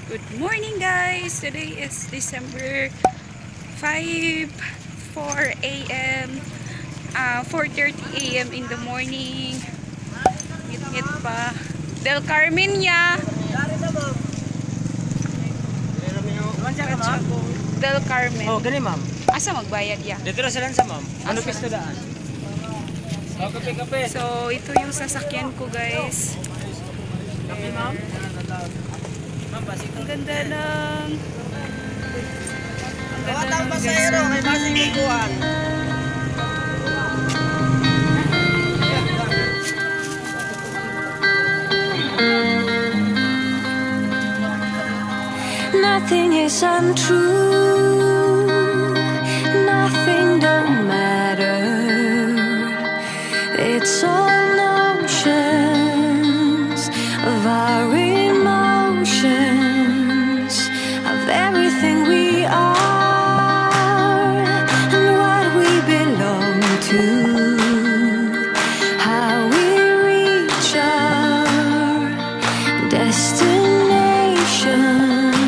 Good morning guys! Today is December 5, 4 a.m. 4:30 a.m. in the morning. Ngit-ngit pa. Del Carmen ya! Del Carmen. Oh, gani ma'am. Asa magbayad ya? Dito na sa Lansa ma'am. Ano pisto daan? Oh, kape. So, ito yung sasakyan ko guys. Kape ma'am? Ang ganda lang. Ang ganda lang guys. Kay basing ikuan. Nothing is untrue, nothing don't matter. It's all notions of our emotions, of everything we are and what we belong to, how we reach our destination.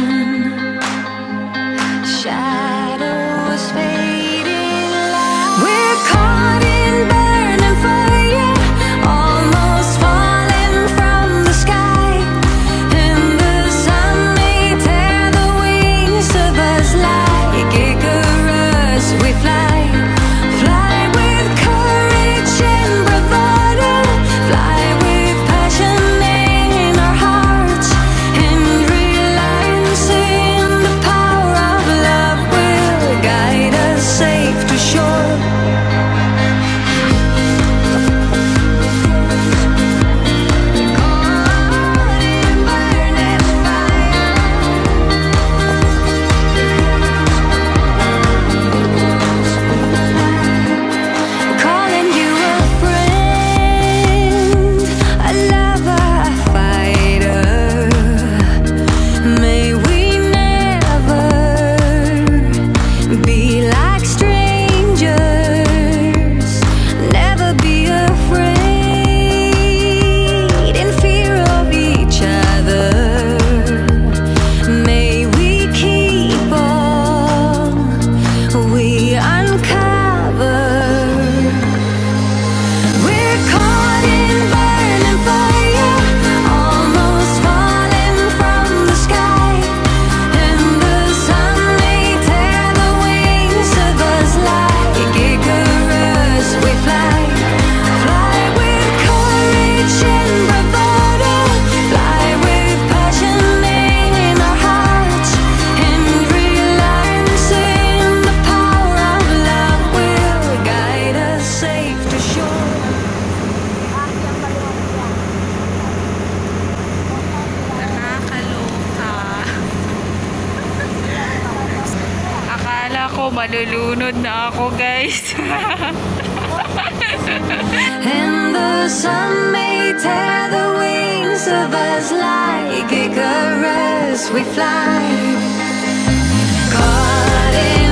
Shadows fading light. We're caught in burning fire, almost falling from the sky. And the sun may tear the wings of us like Icarus. We fly, fly with courage and bravado, fly with passion in our hearts, and realizing the power of love will guide us safe to shore. Caught in burning fire, calling you a friend, a lover, a fighter. May we never be like strangers, never be afraid in fear of each other. May we keep all we uncover. We're caught in burning fire, almost falling from the sky. And the sun may tear the wings of us like Icarus. We fly, fly with courage and bravado, fly with passion in our hearts, and realizing the power of love will guide us safe to shore. Nakakaloka. Akala ko malulunod na ako guys. And the sun may tear the wings of us like Icarus. We fly, caught in